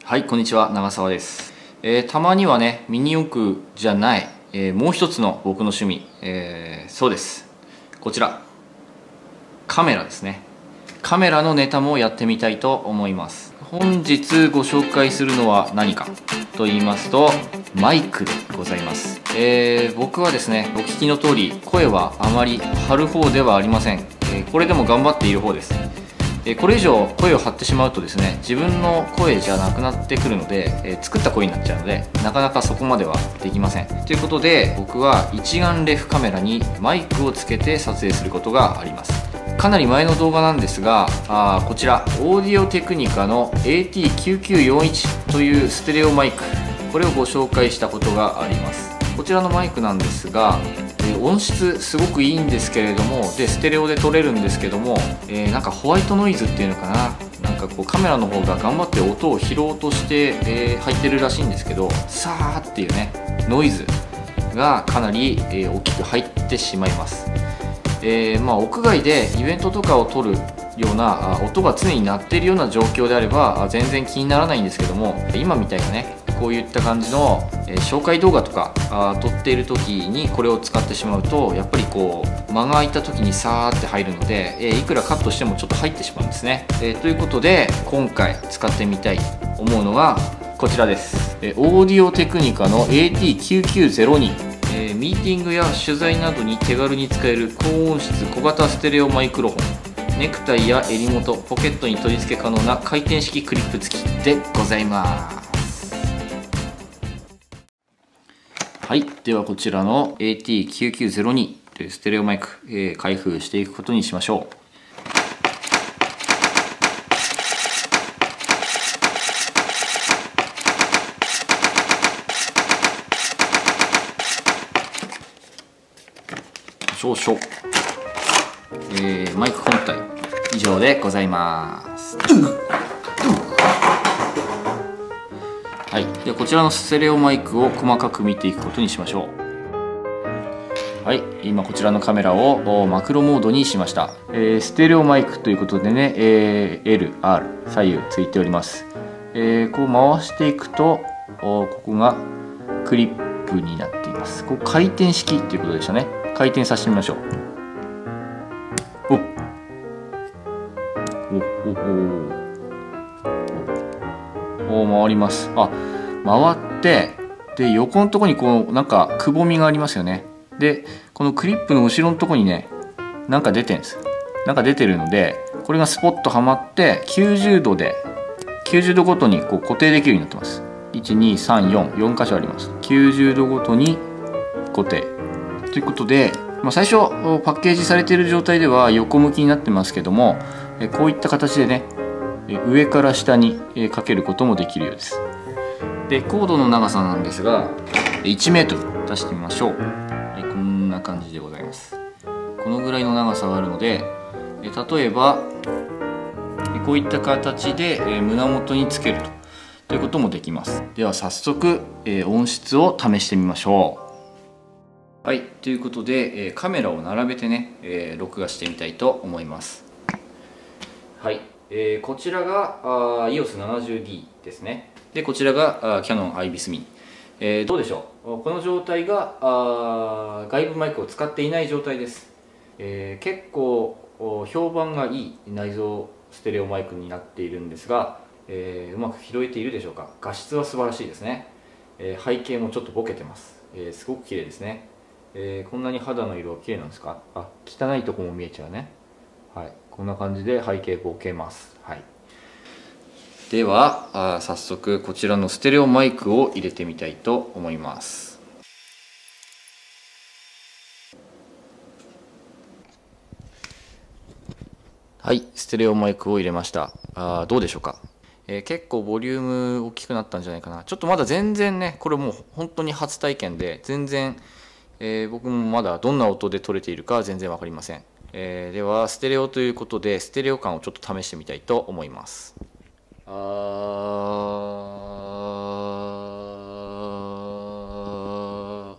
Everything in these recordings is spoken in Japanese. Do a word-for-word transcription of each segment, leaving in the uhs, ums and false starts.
はい、こんにちは、長澤です。えー、たまにはね、ミニ四駆じゃない、えー、もう一つの僕の趣味、えー、そうです。こちら、カメラですね。カメラのネタもやってみたいと思います。本日ご紹介するのは何かと言いますと、マイクでございます。えー、僕はですね、お聞きの通り、声はあまり張る方ではありません。えー、これでも頑張っている方です。これ以上声を張ってしまうとですね、自分の声じゃなくなってくるので、えー、作った声になっちゃうので、なかなかそこまではできません。ということで、僕は一眼レフカメラにマイクをつけて撮影することがあります。かなり前の動画なんですが、あこちらオーディオテクニカの エーティーきゅうきゅうよんいち というステレオマイク、これをご紹介したことがあります。こちらのマイクなんですが、音質すごくいいんですけれども、でステレオで撮れるんですけども、えー、なんかホワイトノイズっていうのかな、なんかこうカメラの方が頑張って音を拾おうとして、えー、入ってるらしいんですけど、さーっていうねノイズがかなり、えー、大きく入ってしまいます。えーまあ、屋外でイベントとかを撮るような音が常に鳴っているような状況であれば全然気にならないんですけども、今みたいなねこういった感じの、えー、紹介動画とかあ撮っている時にこれを使ってしまうと、やっぱりこう間が空いた時にさーって入るので、えー、いくらカットしてもちょっと入ってしまうんですね。えー、ということで今回使ってみたいと思うのがこちらです。えー、オーディオテクニカの エーティーきゅうきゅうゼロに、えー、ミーティングや取材などに手軽に使える高音質小型ステレオマイクロフォン、ネクタイや襟元、ポケットに取り付け可能な回転式クリップ付きでございます。はい、ではこちらの エーティーきゅうきゅうゼロに というステレオマイク、えー、開封していくことにしましょう。少々、えー、マイク本体以上でございます。はい、ではこちらのステレオマイクを細かく見ていくことにしましょう。はい、今こちらのカメラをマクロモードにしました。えー、ステレオマイクということでね、えー、エル、アール 左右ついております。えー、こう回していくとここがクリップになっています。こう回転式ということでしたね。回転させてみましょう。おっおおおお回ります。あ、回って、で横のところにこうなんかくぼみがありますよね。でこのクリップの後ろのところにねなんか出てるんです。なんか出てるので、これがスポッとはまってきゅうじゅうどできゅうじゅうどごとにこう固定できるようになってます。いちにさんよんよん箇所あります。きゅうじゅうどごとに固定ということで、まあ、最初パッケージされている状態では横向きになってますけども、こういった形でね上から下にかけることもできるようです。でコードの長さなんですがいちメートル出してみましょう。こんな感じでございます。このぐらいの長さがあるので、例えばこういった形で胸元につけるとということもできます。では早速音質を試してみましょう。はい、ということでカメラを並べてね録画してみたいと思います。はい、えー、こちらが イーオーエスななじゅうディー ですね。でこちらが Canon アイビス ミニ、えー、どうでしょう。この状態があ外部マイクを使っていない状態です。えー、結構評判がいい内蔵ステレオマイクになっているんですが、えー、うまく拾えているでしょうか。画質は素晴らしいですね。えー、背景もちょっとボケてます。えー、すごく綺麗ですね。えー、こんなに肌の色は綺麗なんですか。あ、汚いとこも見えちゃうね。はい、こんな感じで背景ボケます。はい、ではあ早速こちらのステレオマイクを入れてみたいと思います。はい、ステレオマイクを入れました。あどうでしょうか。えー、結構ボリューム大きくなったんじゃないかな。ちょっとまだ全然ねこれもう本当に初体験で全然、えー、僕もまだどんな音で撮れているか全然分かりません。えー、ではステレオということでステレオ感をちょっと試してみたいと思います。あー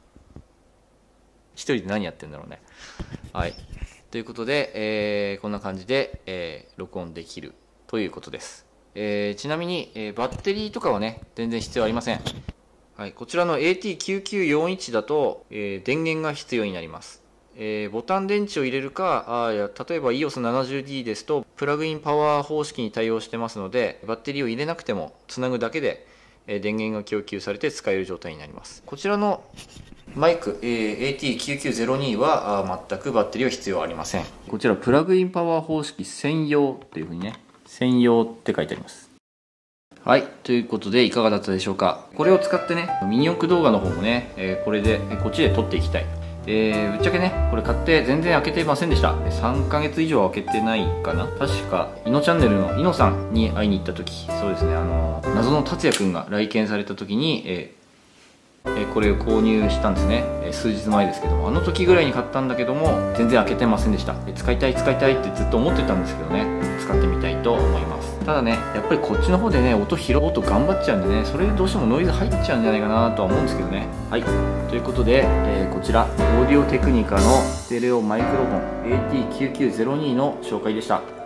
一人で何やってんだろうね。はい、ということで、えー、こんな感じで、えー、録音できるということです。 えー、ちなみに、えー、バッテリーとかはね全然必要ありません。はい、こちらの エーティーきゅうきゅうよんじゅういち だと、えー、電源が必要になります。えー、ボタン電池を入れるか、あや例えば イーオーエスななじゅうディー ですとプラグインパワー方式に対応してますので、バッテリーを入れなくてもつなぐだけで、えー、電源が供給されて使える状態になります。こちらのマイク、えー、エーティーきゅうきゅうゼロに はあ全くバッテリーは必要ありません。こちらプラグインパワー方式専用っていうふうにね、専用って書いてあります。はい、ということでいかがだったでしょうか。これを使ってねミニ四駆動画の方もね、えー、これでこっちで撮っていきたい。えー、ぶっちゃけねこれ買って全然開けてませんでした。さんかげつ以上開けてないかな。確かイノチャンネルのイノさんに会いに行った時、そうですね、あの謎の達也くんが来店された時に、えーえー、これを購入したんですね、えー、数日前ですけども、あの時ぐらいに買ったんだけども全然開けてませんでした。えー、使いたい使いたいってずっと思ってたんですけどね、使ってみたいと思います。ただねやっぱりこっちの方でね音拾おうと頑張っちゃうんでね、それでどうしてもノイズ入っちゃうんじゃないかなとは思うんですけどね。はい、ということで、えー、こちらオーディオテクニカのステレオマイクロフォン エーティーきゅうきゅうゼロに の紹介でした。